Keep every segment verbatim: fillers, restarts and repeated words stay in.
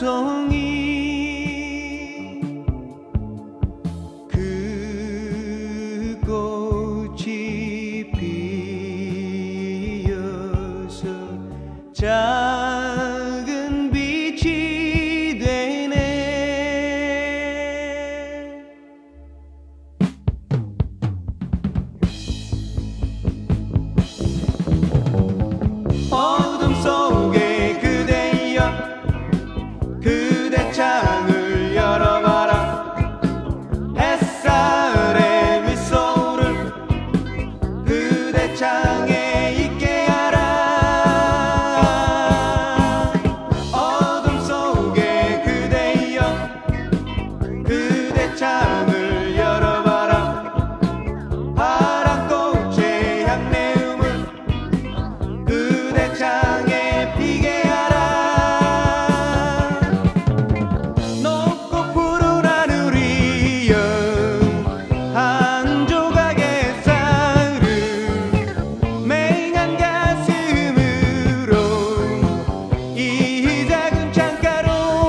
송이 그 꽃이 피어서 작은 빛이 되네. 어둠 속에 그대여 그대 창을 열어봐라. 햇살의 미소를 그대 창에 있게 하라. 어둠 속에 그대여 그대 창을 열어봐라. 파란 꽃의 향내음을 그대 창에 피게 하라. 높고 푸른 하늘 위에 한 조각의 쌀을 맹한 가슴으로 이 작은 창가로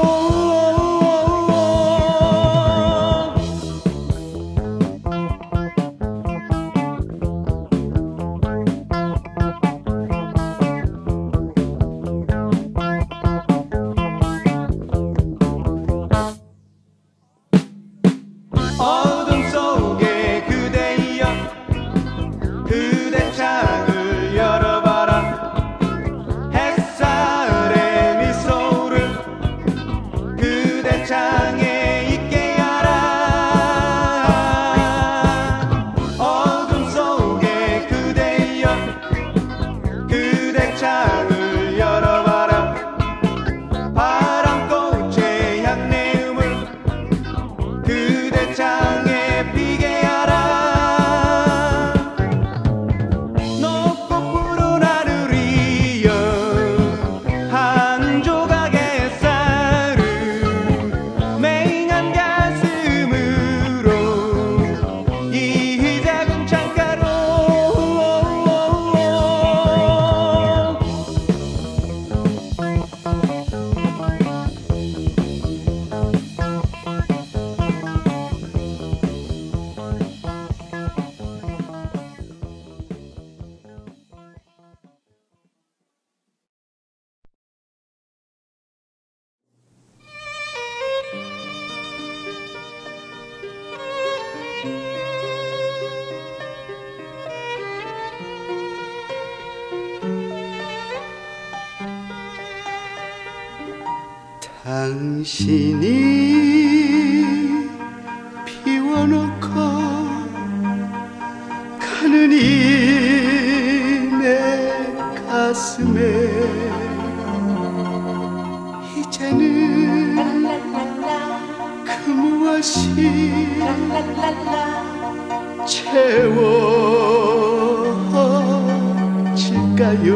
어둠 속에 그대여 그대 창을 열어봐라. 햇살의 미소를 그대 창에 있게 하라. 어둠 속에 그대여 그대 창을 열어봐라. 파란 꽃의 향내음을 그대 창에 피게 하라. 높고 푸른 하늘 위에 한 조각의 쌀을 맹한 가슴으로 이 작은 창가로 당신이 피워놓고 가는 이 내 가슴에 이제는 그 무엇이 채워질까요?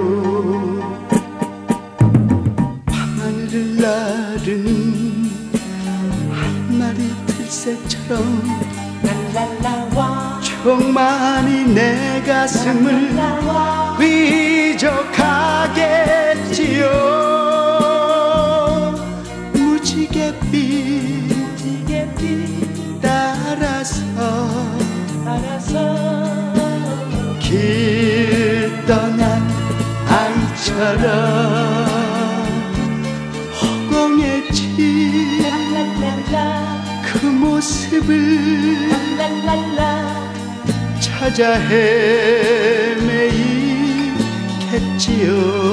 하늘을 나르는 한 마리 들새처럼 충만히 내 가슴을 위적하겠지요. 무지갯빛 따라서 길 떠난 아이처럼 허공에 진 그 모습을 찾아 헤매이겠지요.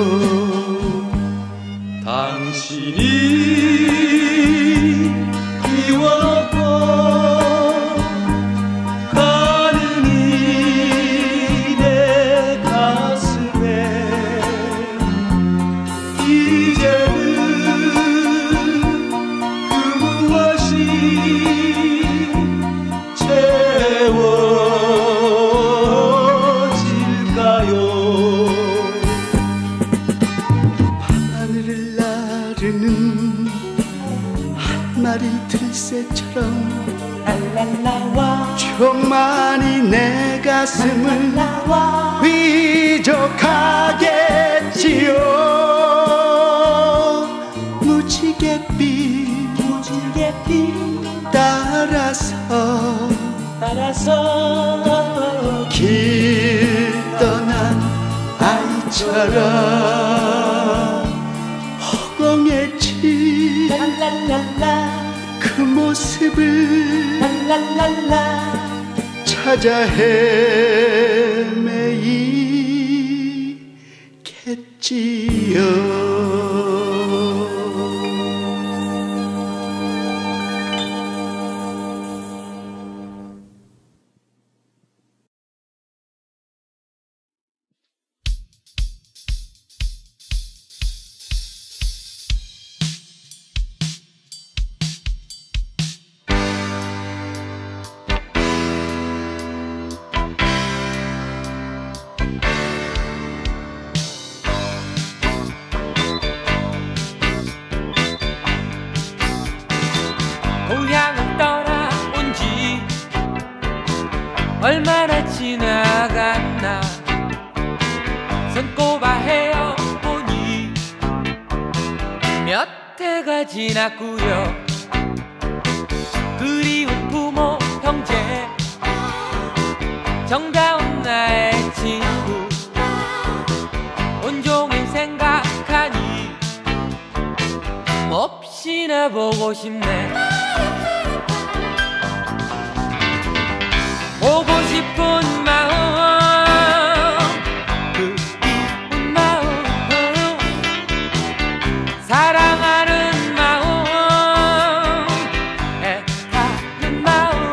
당신이 피워놓고 가는 이 내 가슴에 이제는 그 무엇이 채워질까요? 밤하늘을 나르는 한 마리 들새처럼 충만히 내 가슴을 위적하겠지요. 무지 무지갯빛 무지갯빛 따라서 따라서 길 떠난 아이처럼 허공에 랄랄랄라 그 모습을 랄랄랄라 찾아 헤매이겠지요. 고향을 떠나온 지 얼마나 지나갔나 손꼽아 헤어보니 몇 해가 지났구요. 그리운 부모 형제 정다운 나의 친구 온종일 생각하니 몹시나 보고 싶네. 보고 싶은 마음 그리운 마음 사랑하는 마음 애타는 마음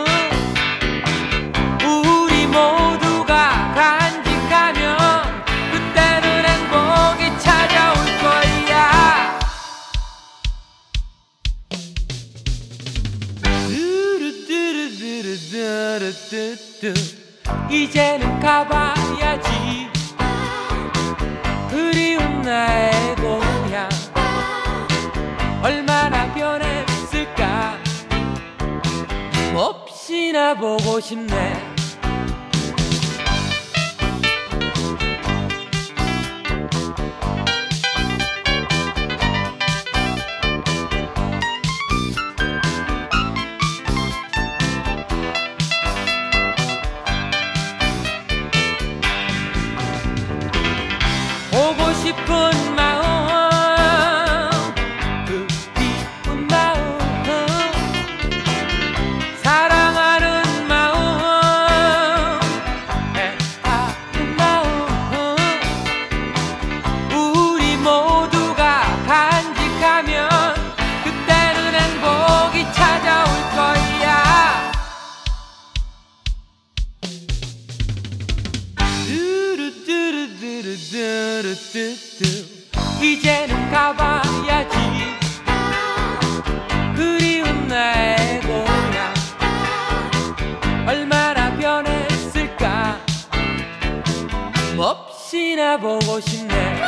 우리 모두가 간직하면 그때는 행복이 찾아올 거야. 이제는 가봐야지 그리운 나의 고향 얼마나 변했을까 몹시나 보고 싶네. 보고 싶은 마음 그리운 마음 사랑하는 마음 애타는 마음 우리 모두가 간직하면 그때는 행복이 찾아올 거야. 이제는 가봐야지 그리운 나의 고향 얼마나 변했을까 몹시나 보고 싶네.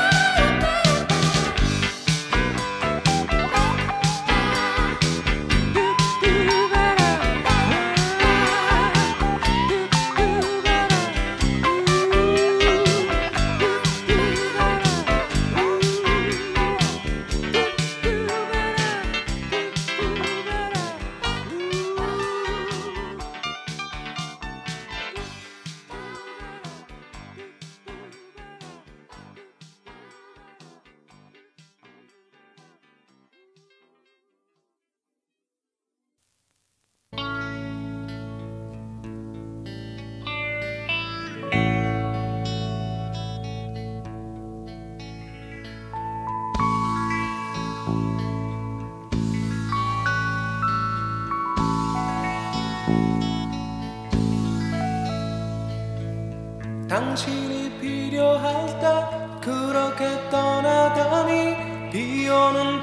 당신이 필요할 때 그렇게 떠나다니 비오는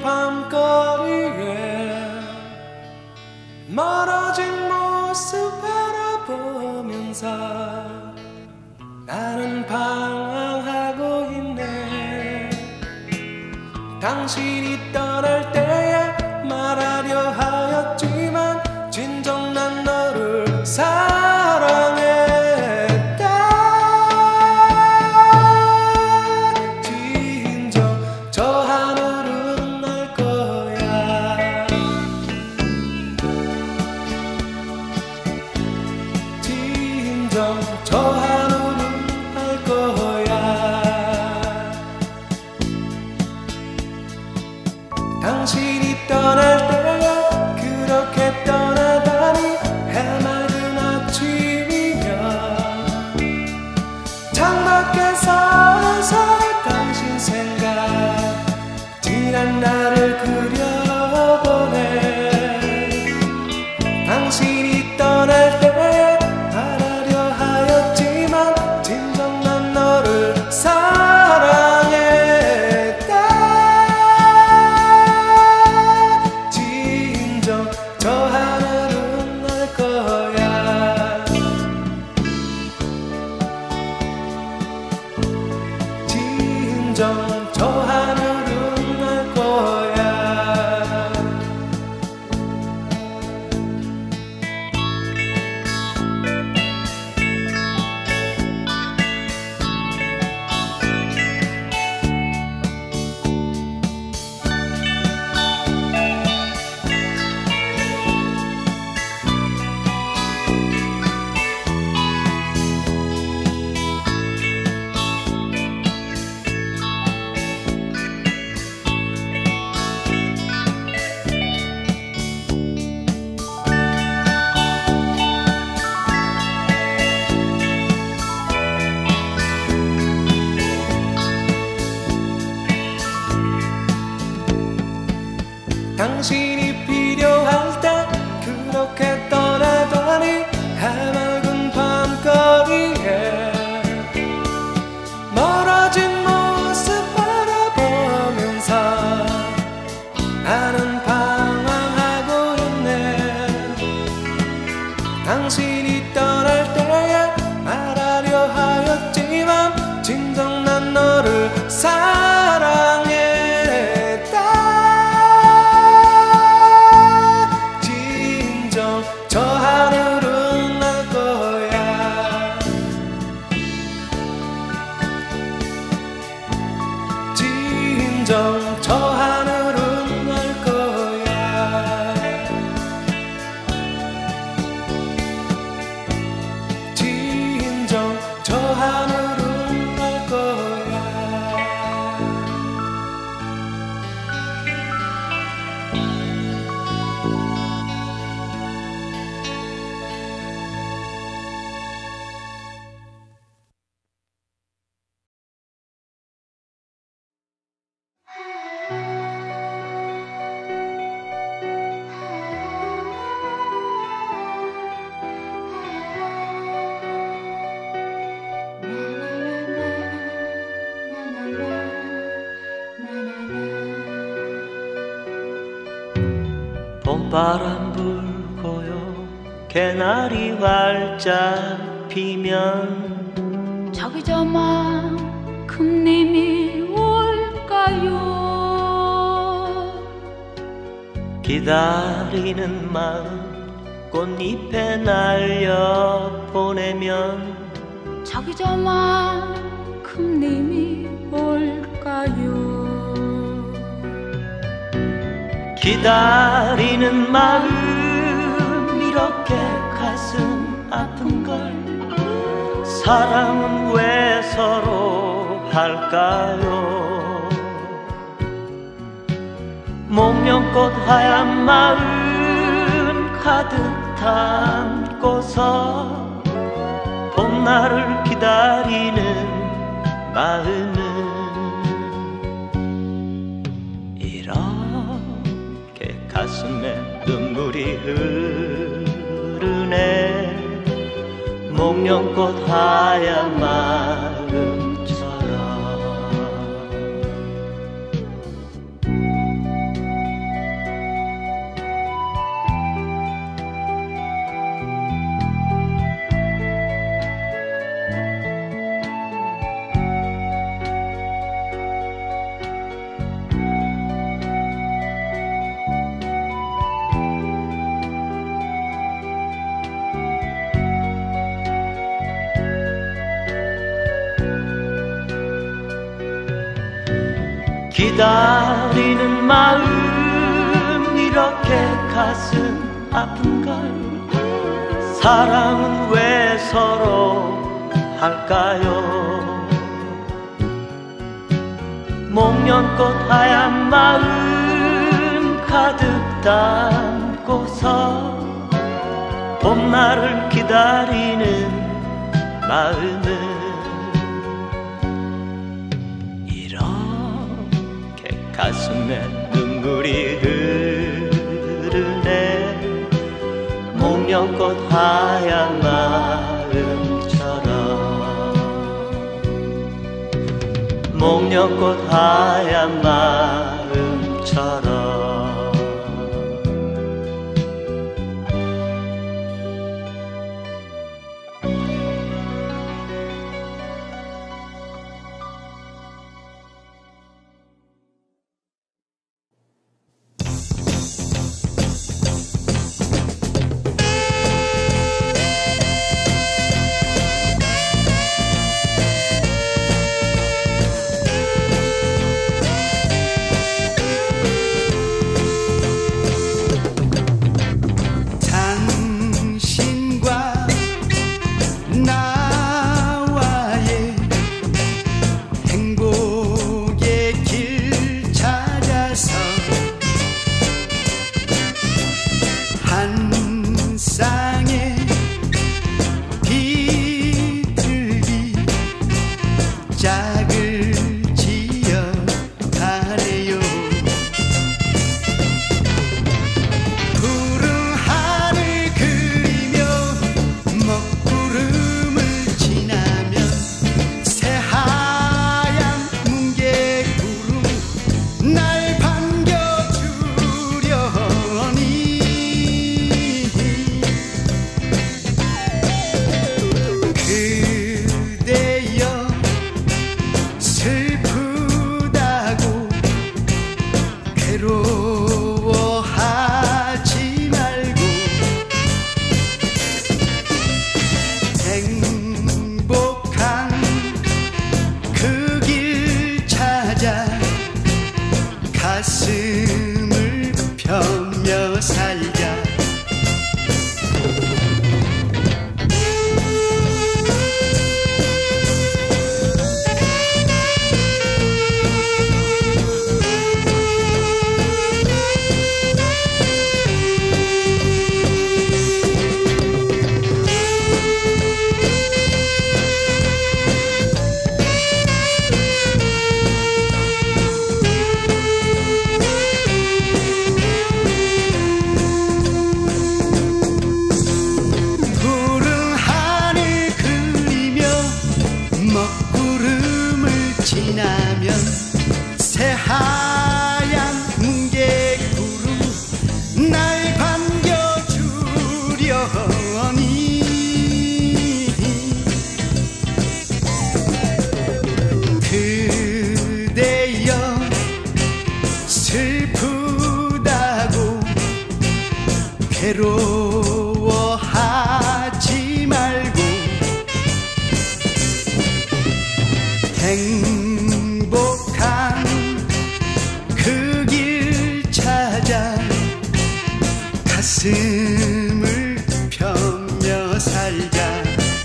밤거리에 멀어진 모습 바라보면서 나는 방황하고 있네. 당신이 떠날 때에 말하려 하였지만 진정 난 너를 사랑해. 진정 저 하늘은 날 거야. 당신이 떠날 때에 그렇게 떠나다니 해맑은 아침이면 창밖에 서서 당신 생각 지난 날을 그려보네. 당신이 떠날 때에 말하려 하였지만 진정 난 너를 사랑했다. 진정 저 하늘은 날 거야. 진정 저 하늘은 날 거야. 당신이 필요할 때 그렇게 떠나다니 해맑은 밤거리에 멀어진 모습 바라보면서 나는 방황하고 있네. 당신이 떠날 때에 말하려 하였지만 진정 난 너를 사랑해. 저 하늘은 날 거야. 진정 저 하늘은 날 거야. 진정 저 하늘은 날 거야. 봄바람 불고요 개나리 활짝 피면 저기 저만큼 님이 올까요? 기다리는 마음 꽃잎에 날려 보내면 저기 저만큼 님이 올까요? 기다리는 마음 이렇게 가슴 아픈걸 사랑은 왜 서로 할까요? 목련꽃 하얀 마음 가득 담고서 봄날을 기다리는 마음은 가슴에 눈물이 흐르네. 목련꽃 하얀 마음처럼. 기다리는 마음 이렇게 가슴 아픈걸 사랑은 왜 서로 할까요? 목련꽃 하얀 마음 가득 담고서 봄날을 기다리는 마음은 이렇게 가슴에 눈물이 흐르네. 목련꽃 하얀 마음처럼, 목련꽃 하얀 마음처럼. 가슴을 펴며 살자. 지나면 새하얀 뭉게구름 날 반겨주려니 그대여 슬프다고 괴로워하지 말고 행복한 그 길 찾아 가슴을 펴며 살자.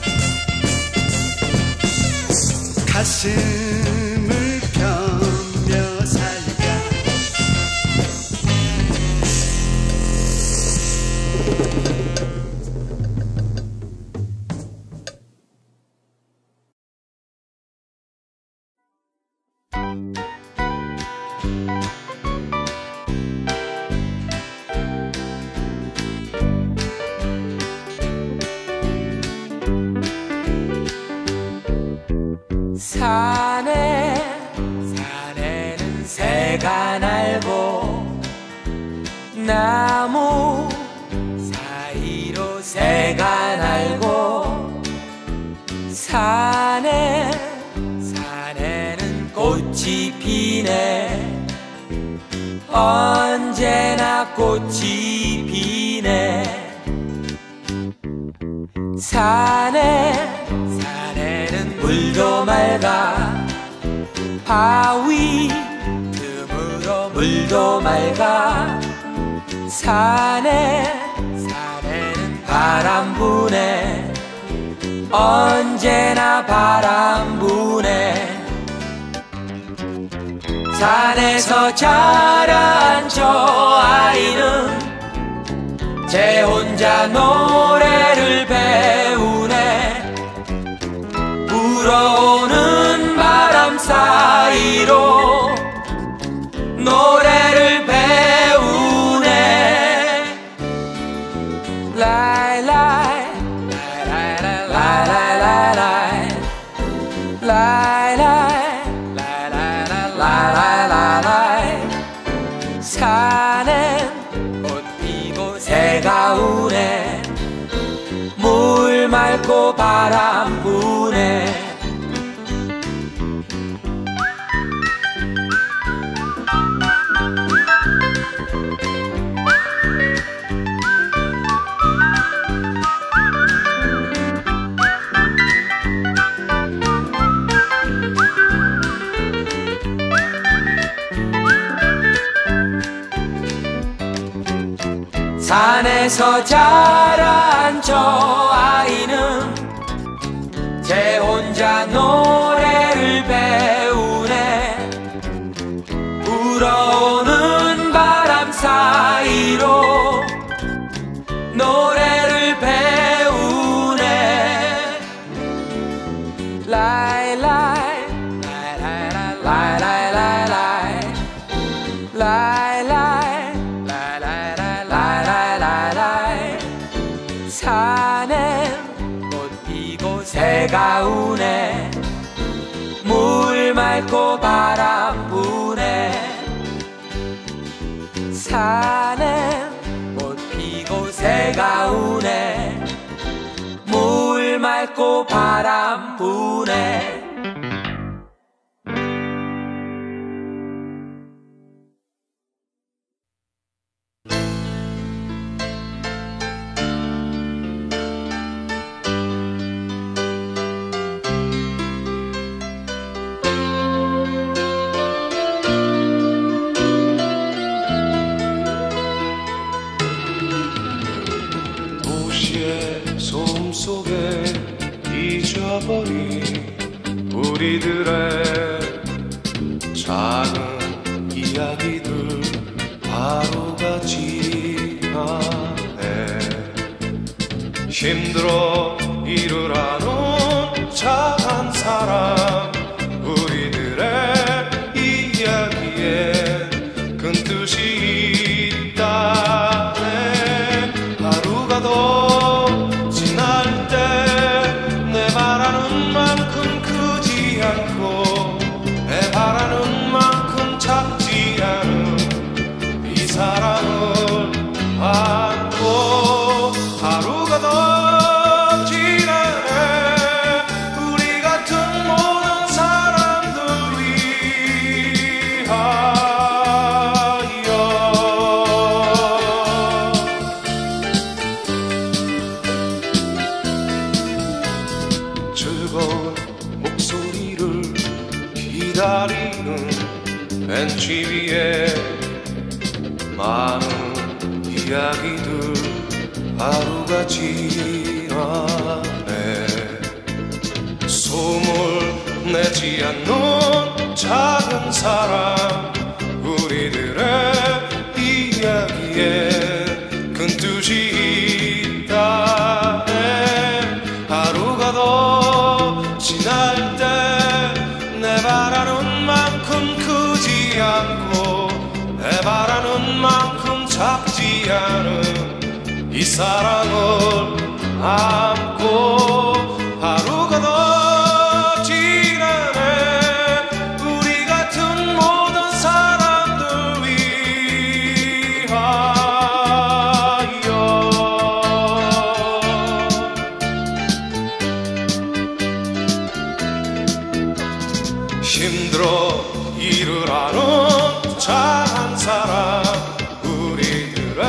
가슴을 펴며 살자. 산에 산에는 새가 날고 나무 사이로 새가 날고 산에 산에는 꽃이 피네 언제나 꽃이 피네 산에 산에는 물도 맑아 바위 틈으로 물도 맑아 산에 산에는 바람 부네 언제나 바람 부네 산에서 자란 저 아이 제 혼자 노래를 배우네. 불어오는 바람 사이로 노래를 배우네. 라이라이 라이라이라이라이라이 라이라이 라이라이라이라이라이 산엔 꽃 피고 새가 우네. 물 맑고 바람 부네. 산에서 자란 저 아이는 제 혼자 노래를 배우네. 불어오는 바람 사이로 노래를 배우네. 라이라이 라이라이라이라이라이 라이라이 산엔 꽃 피고 새가 우네. 물 맑고 바람 부네. 산엔 꽃 피고 새가 우네. 물 맑고 바람 부네. 소음 속에 잊어버린 우리들의 작은 이야기들 하루가 지나네. 힘들어 일을 하는 작은 사람 우리들의 이야기에 큰 뜻이 있다네. 하루가 더 내 바라는 만큼 작지 않은 이 사랑을 안고 하루가 더 지나네. 우리 같은 모든 사람들 위하여 즐거운 목소리를 기다리는 벤치 위에 많은 이야기들 하루가 지나네. 소음을 내지 않는 작은 사람 우리들의 이야기에 큰 뜻이 있다네. 하루가 더 지날 때 내 바라는 만큼 크지 않고 내 바라는 만큼 작지 않은 이 사랑을 안고 하루가 더 지나네. 우리 같은 모든 사람들 위하여 힘들어 일을 하는 작은 사람 우리들의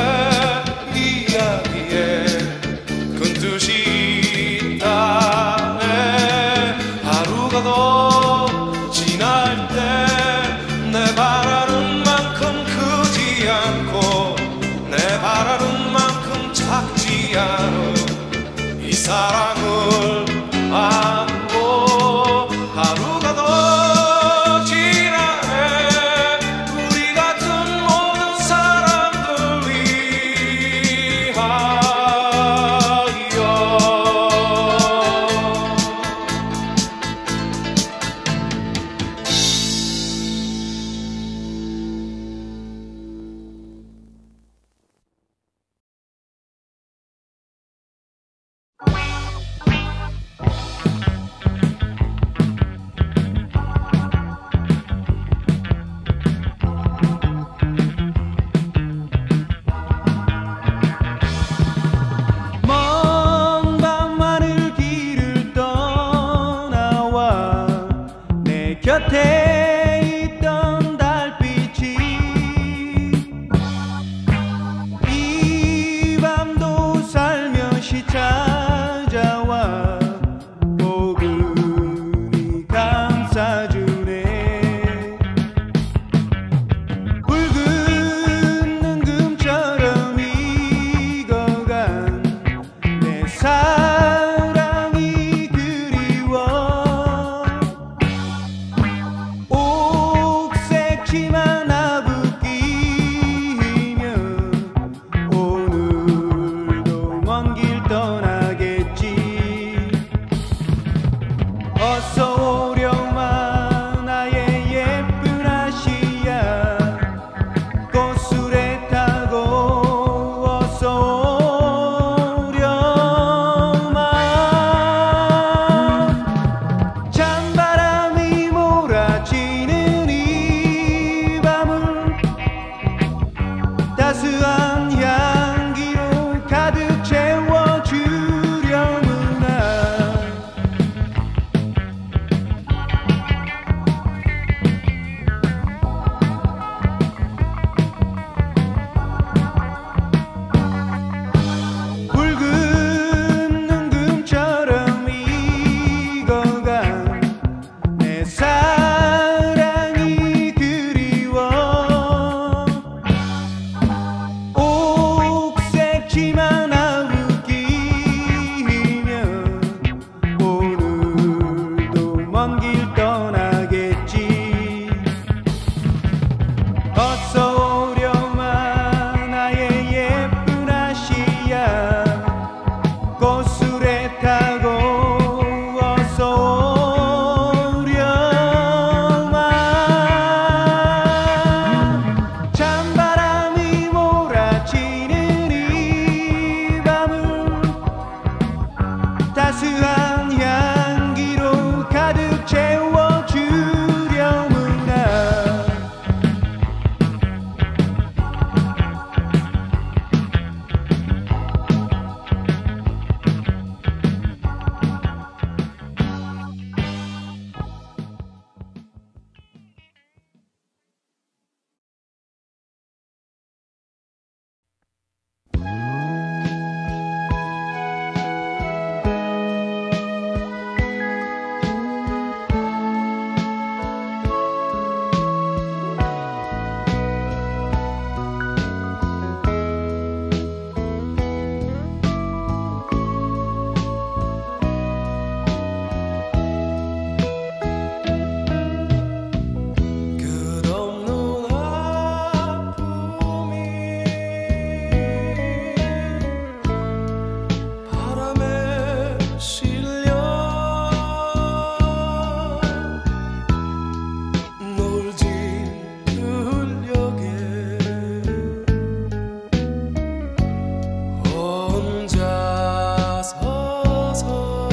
이야기에 큰 뜻이 있다네. 하루가 더 지날 때 내 바라는 만큼 크지 않고 내 바라는 만큼 작지 않은 이 사랑을 안고 하루가 더 지나네. 우리 같은 모든 사람들 위하여 따스한 향기로 가득 채워주려무나. 붉은 눈금처럼 익어간 내 사랑이 그리워. 옥색 치마 하나 웃기면 오늘도 먼 길 떠나겠지. 어서 오렴아 나의 예쁜 아시아. 고수레 타고 어서 오렴아. 찬바람이 몰아치는 이 밤을 따스한 향기로 가득 채워주려무나. 끝없는 아픔이 바람에 실려 놀진 들녘에 혼자 서서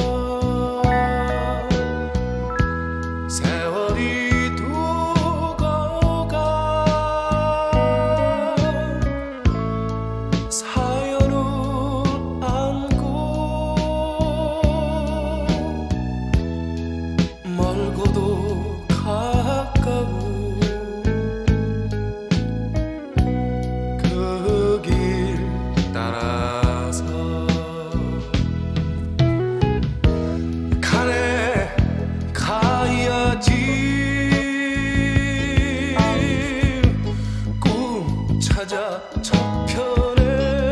세월이 두고 가. 사연을 안고 멀고도 가까운 그 길 따라서 가네 가야지. 꿈 찾아 저편에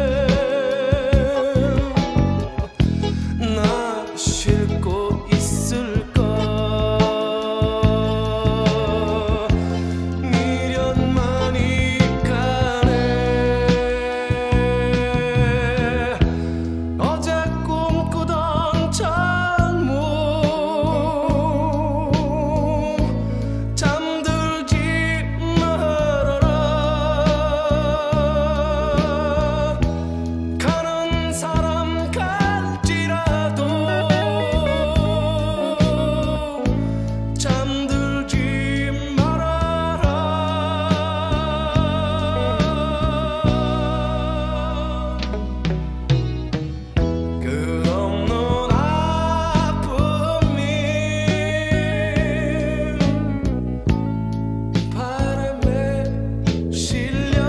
나 싣고 있을까. 미련만이 가네. 어제 꿈꾸던 창문 잠들지 말아라. 가는 사람 갈지라도 잠들지 말아라. 끝없는 아픔이 바람에 실려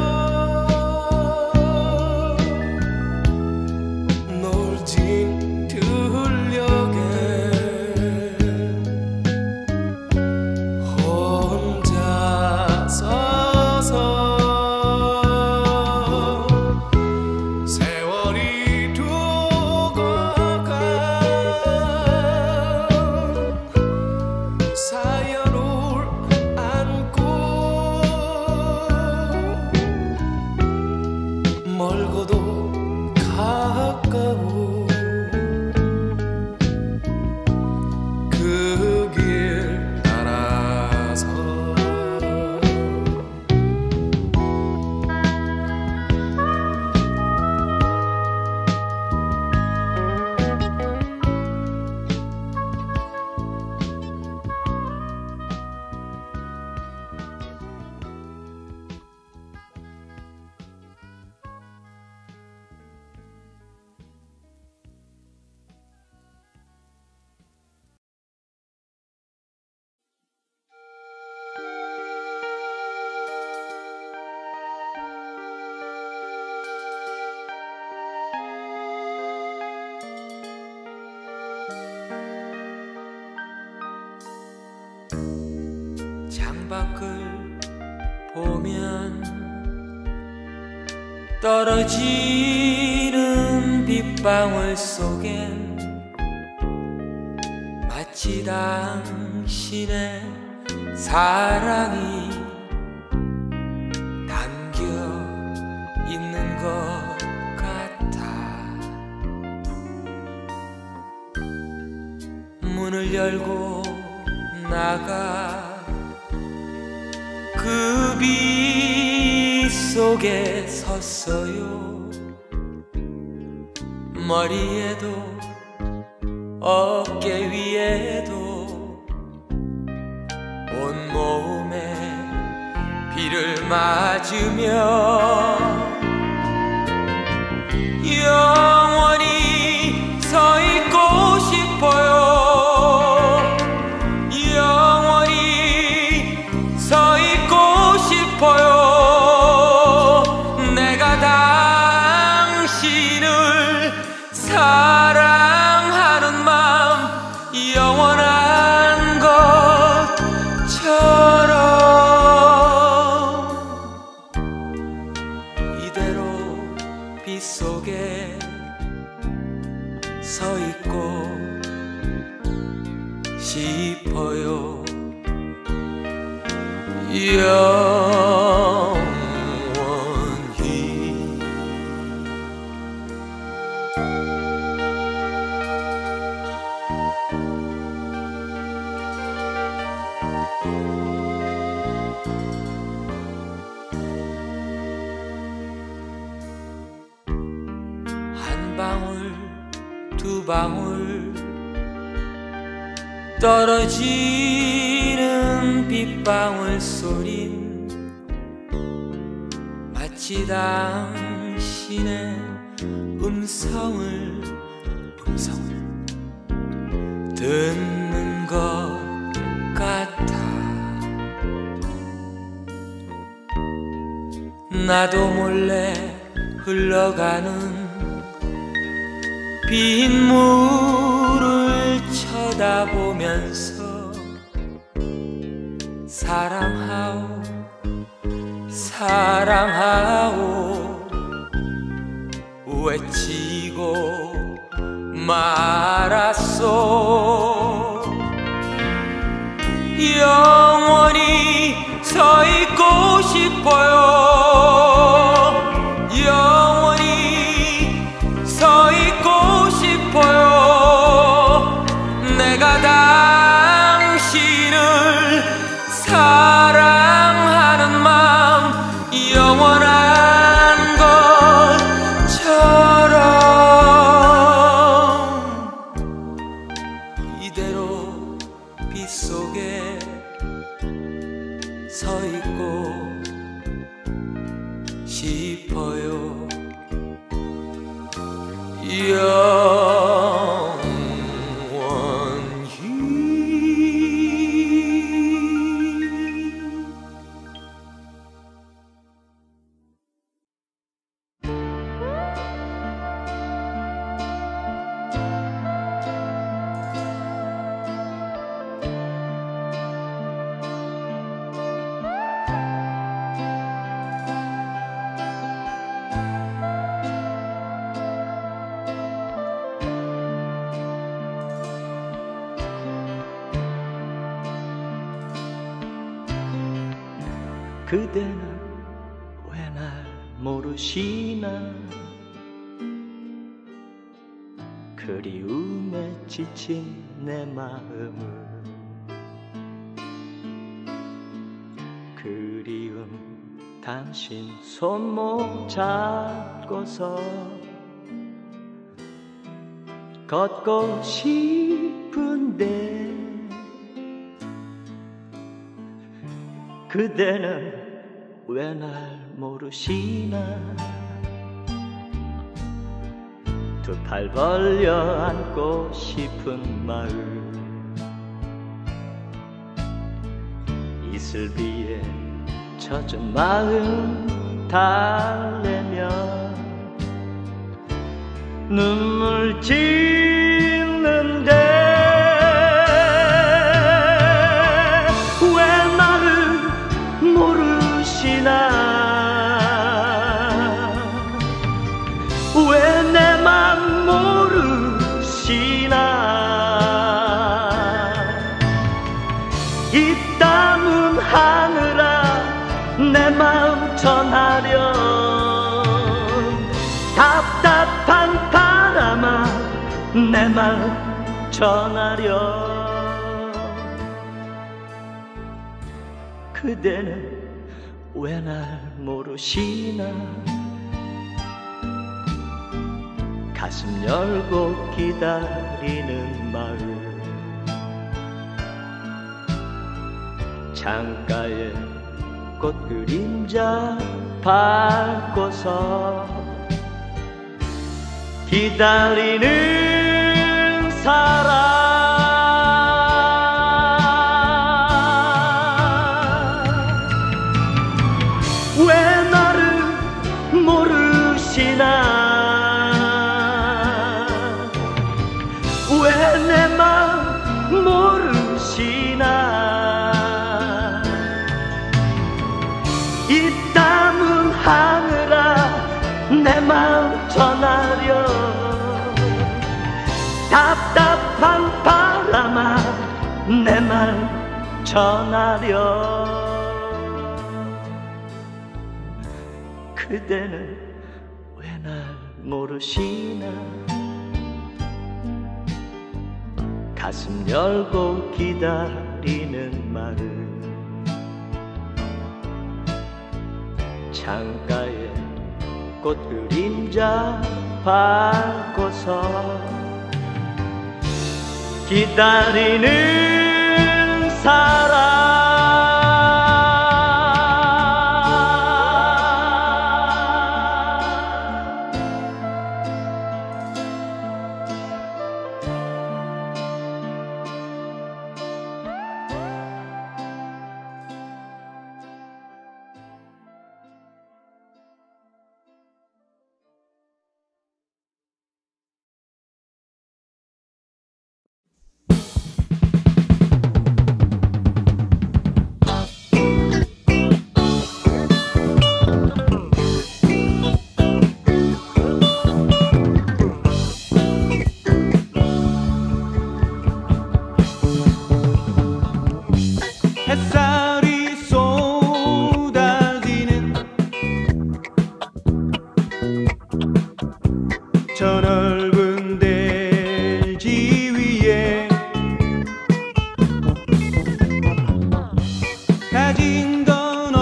놀진 들녘에 혼자 서서 세월이 두고 가. 사연을 안고 멀고도 가까운 그 길 따라서 보면 떨어지는 빗방울 속엔 마치 당신의 사랑이 담겨 있는 것 같아. 문을 열고 나가 그 빛 속에 섰어요. 머리에도 어깨 위에도 온몸에 비를 맞으며 영원히 서 있고 싶어요. 영원히 서 있고 싶어요. 내가 당신을 사랑하는 마음 영원한 것처럼 이대로 빗속에 서 있고 싶어요. 영원히. 한 방울 두 방울 떨어지는 빗방울 소린 마치 당신의 음성을 음성을 듣는 것 같아. 나도 몰래 흘러가는 빗물을 쳐다보면서 사랑하오 사랑하오 외치고 말았소. 영원히 서 있고 싶어요. 영원히 서 있고 싶어요. 내가 당신을 사랑하는 마음 영원한 것처럼 이대로 빗속에 서 있고 싶어요. 그대는 왜 날 모르시나. 그리움에 지친 내 마음을 그리움 당신 손목 잡고서 걷고 싶은데 그대는 왜 날 모르시나. 두 팔 벌려 안고 싶은 마음 이슬비에 젖은 마음 달래며 눈물 짓는데 왜 나를 모르시나. 말 전하려. 그대는 왜 날 모르시나. 가슴 열고 기다리는 마음. 창가에 꽃 그림자 밟고서 기다리는 사람. 왜 나를 모르시나. 왜 내 맘 모르시나. 이 땀은 하늘아 내 맘 전하려. 답답한 바람아 내 말 전하려. 그대는 왜 날 모르시나. 가슴 열고 기다리는 마음. 창가에 꽃 그림자 밟고서 기다리는 사람. 햇살이 쏟아지는 저 넓은 대지 위에 가진 건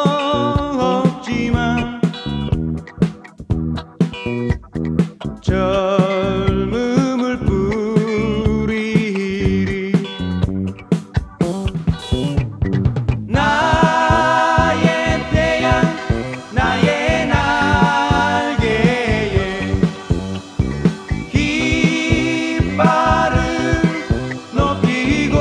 없지만 젊음을 뿌리리. 나의 태양 나의 날개에 깃발을 높이고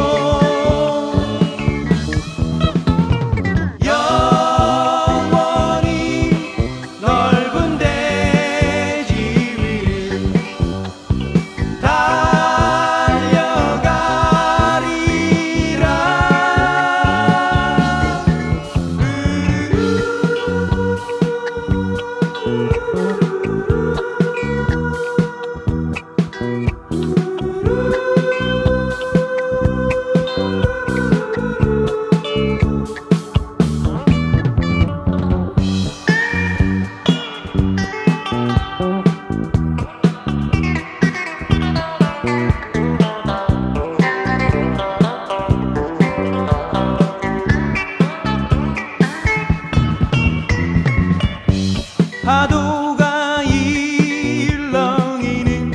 영원히 넓은 대지 위를 파도가 일렁이는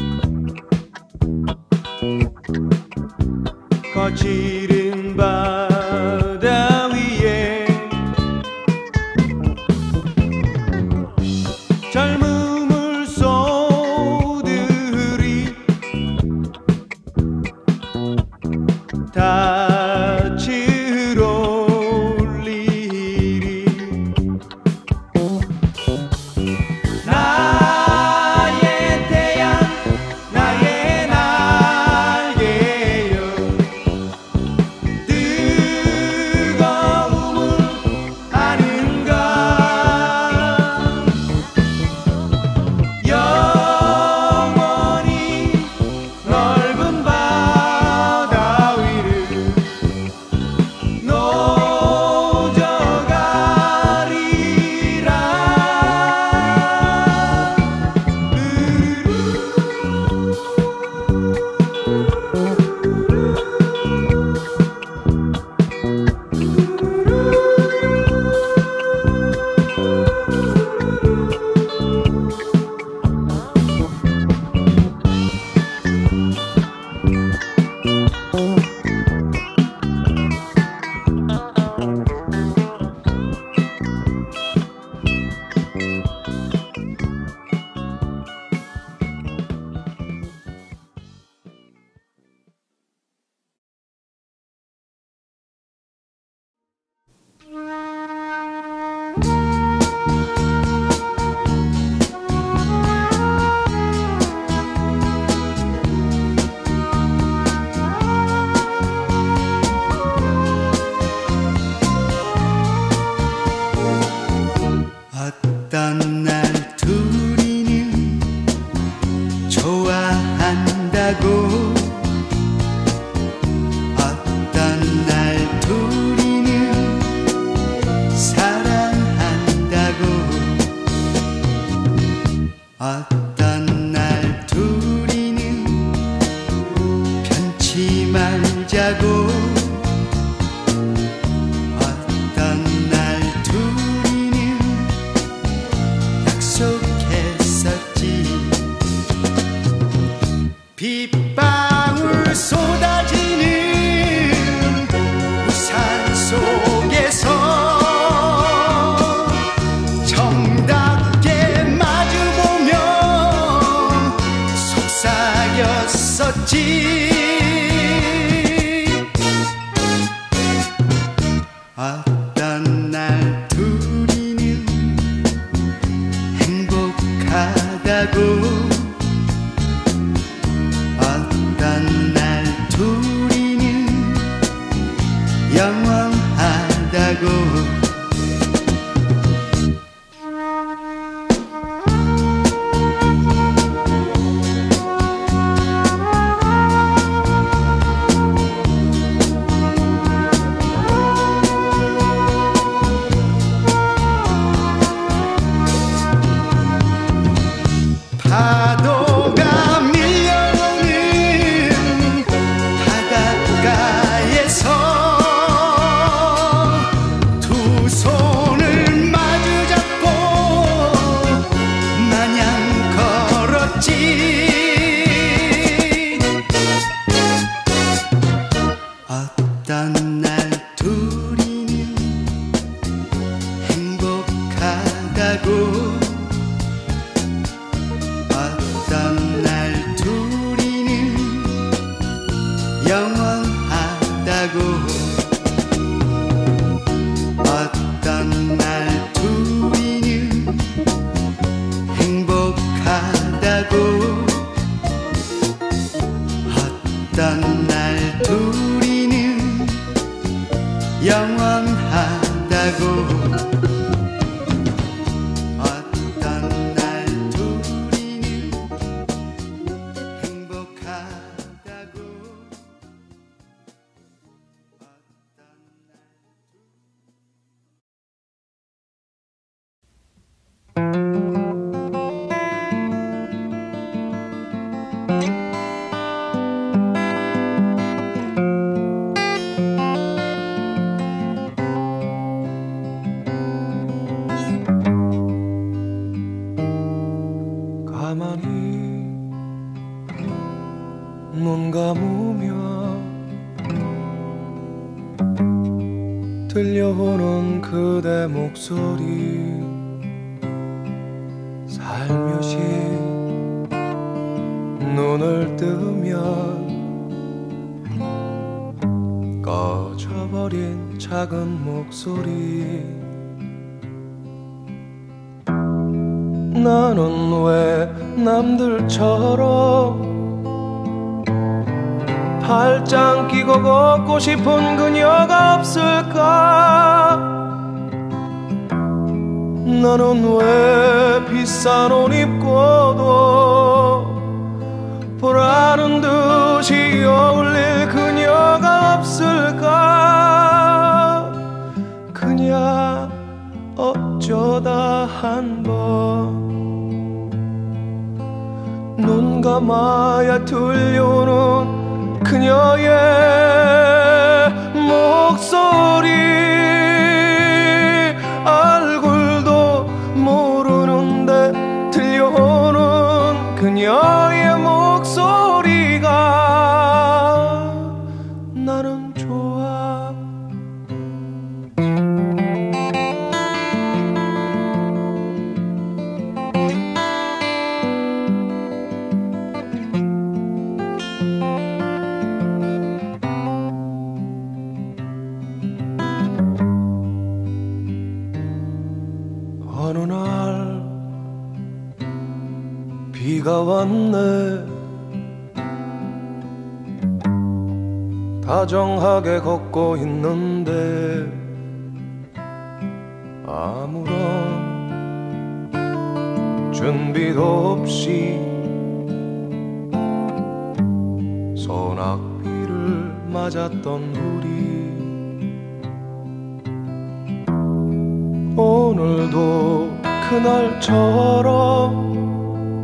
거칠은 바다 위에 젊음을 쏟으리. 닻을 올리리. 나의 태양 나의 날개여 뜨거움을 아는가. 어떤 날 둘이는 편치 말자고 어떤 날 둘이는 약속했었지. 빗방울 쏟아지는 우산 속에서 정답게 마주보며 속삭였었지. 어떤 날 둘이는 행복하다고 어떤 날 둘이는 영원하다고. 파도가 밀려오는 바닷가에서 두 손을 마주 잡고 마냥 걸었지. 어떤 날 둘이는 행복하다고 어떤 날 둘이는 영원하다고. 어떤 날 둘이는 행복하다고 어떤 날 둘이는 영원하다고. 눈 감으며 들려오는 그대 목소리 살며시 눈을 뜨면 꺼져버린 작은 목소리 나는 왜 남들처럼 팔짱 끼고 걷고 싶은 그녀가 없을까? 나는 왜 비싼 옷 입고도 보라는 듯이 어울릴 그녀가 없을까? 그냥 어쩌다 한번 눈 감아야 들려오는 그녀의 목소리 얼굴도 모르는데 들려오는 그녀의 목소리가 나는 좋아. 어느 날 비가 왔네. 다정하게 걷고 있는데 아무런 준비도 없이 소낙비를 맞았던 우리 오늘도 그날처럼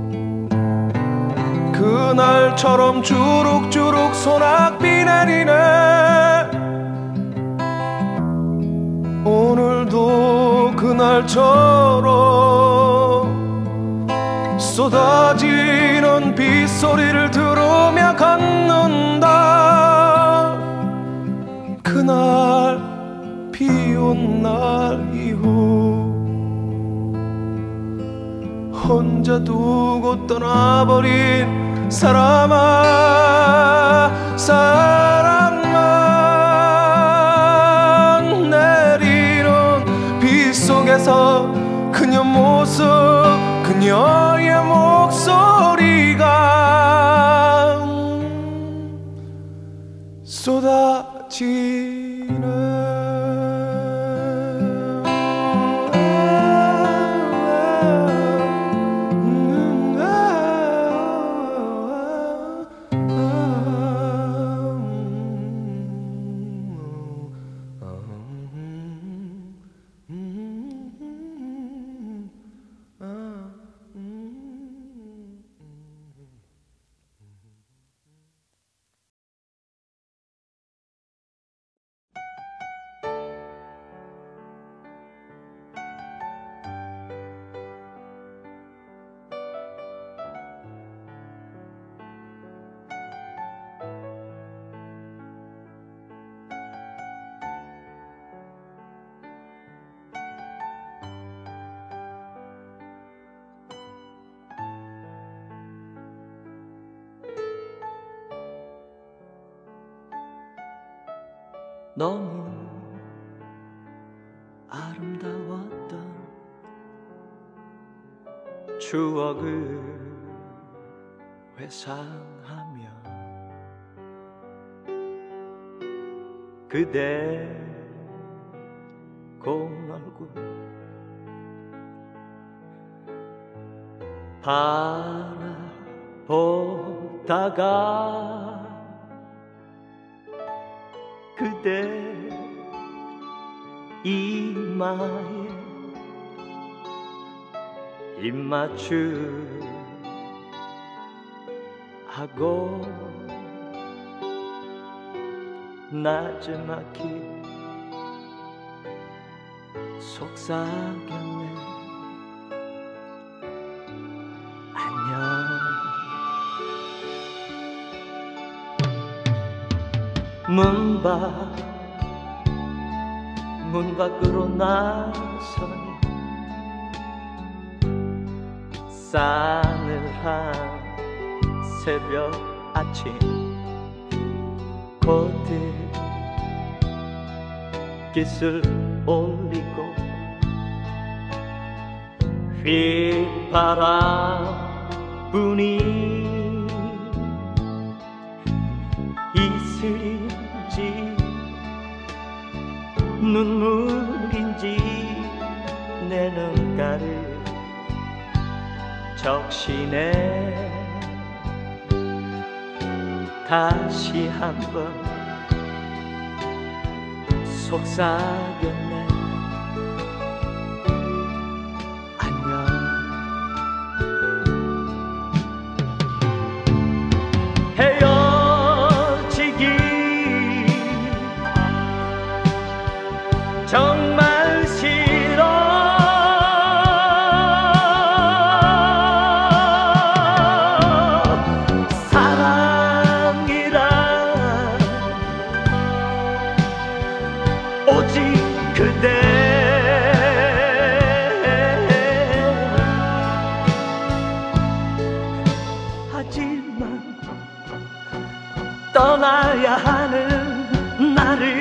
그날처럼 주룩주룩 소낙비 내리네. 오늘도 그날처럼 쏟아지는 빗소리를 들으며 걷는다. 그날 비온 날 이후 혼자 두고 떠나버린 사람아, 사랑만 내리는 빗 속에서 그녀 모습, 그녀의 목소리가 쏟아지네. 너무 아름다웠던 추억을 회상하며 그대 고운 얼굴 바라보다가 그대 이마에 입맞춤 하고 나지막히 속삭였네. 안녕. 문 밖, 문 밖으로 나서니 싸늘한 새벽 아침 코트 깃을 올리고 휘바람 부니 이슬인지 눈물인지 내 눈가를 적시네. 다시 한번 속삭였네. 안녕. 헤어지기 정말 싫어. 사랑이란 오직 그대. 하지만 떠나야 하는 나를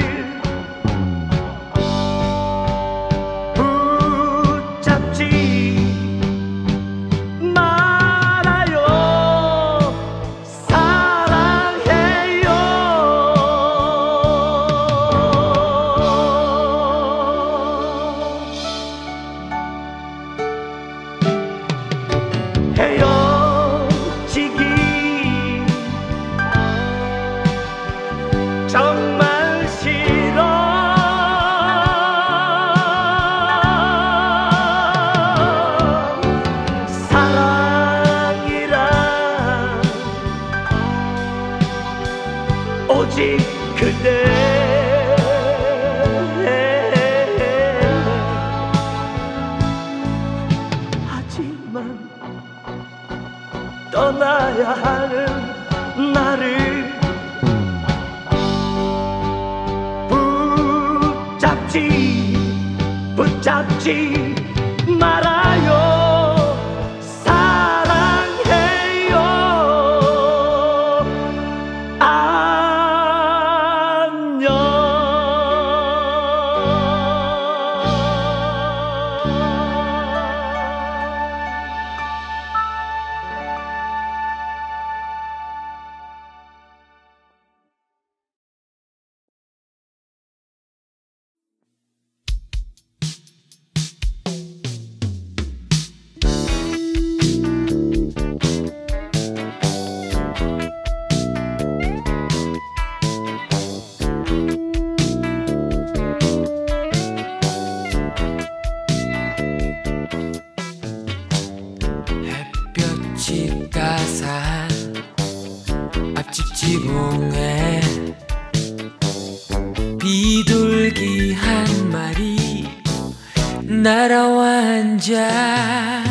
헤어지기 정말 싫어. 사랑이란 오직 그대 하지만 떠나야 하는 나를 붙잡지 붙잡지 말아요. 사랑해요. 안녕. 햇볕이 따스한 앞집 지붕에 비둘기 한 마리 날아와 앉아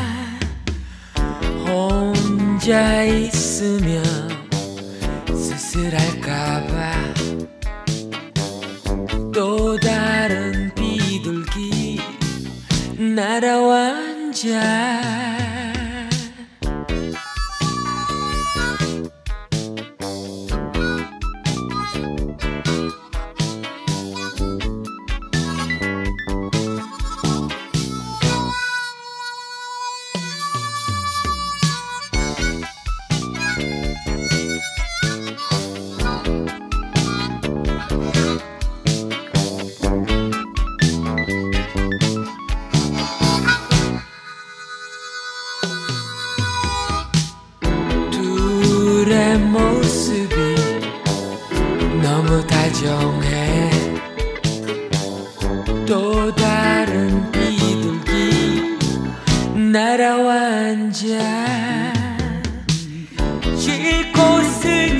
혼자 있으면 쓸쓸할까봐 또 다른 비둘기 날아와 앉아 둘의 모습이 너무 다정해 또 다른 비둘기 날아와 앉아 쉴 곳을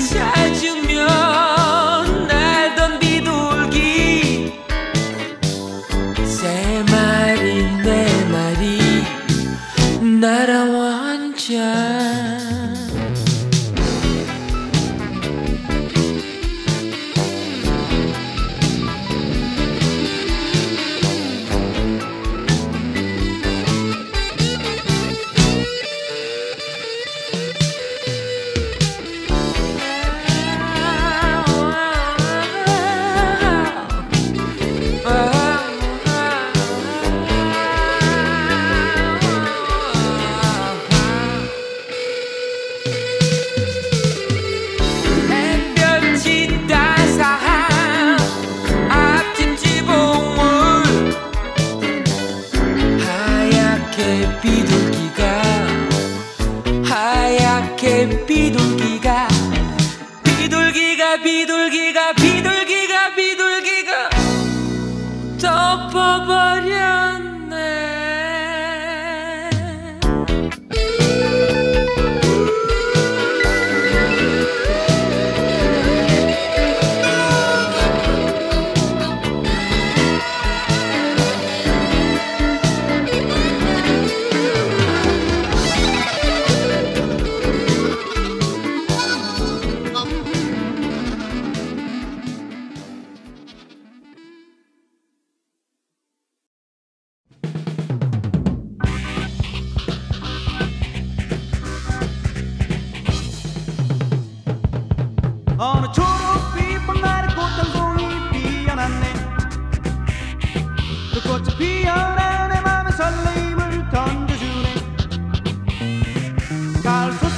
찾으면 날던 비둘기 세 마리 네 마리 날아와 앉아 비둘기가 비둘기가 비둘기가 비둘기가 비둘기가 덮어버렸네 어느 초록빛 봄날에 꽃장송이 피어났네. 그 꽃이 피어나 내 맘에 설레임을 던져주네. 가을